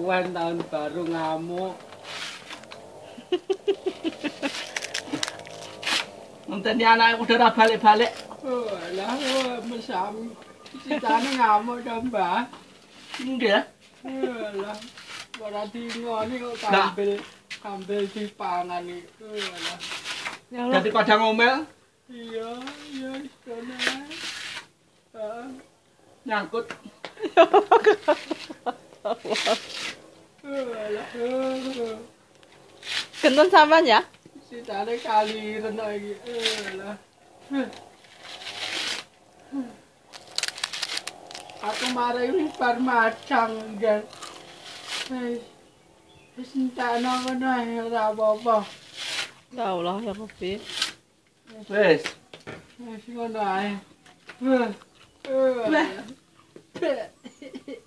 keruan tahun baru ngamuk. Ngenteni anak udah balik-balik. Oh, lah mesam. Citane ngamuk to, Mbah. Nggih. Lah, ora dingoni kok kambil dipangan iku. Lah. Ya Allah. Dadi pada ngomel Iya, istana. nyangkut. Genten sampean ya? Citane kaliren iki. Lah. Aku mari wis bar macang, Gan. Wis entakno ngono ae ora apa-apa. Ya Allah, ya Rabbi. Wis. Wis ngono ae.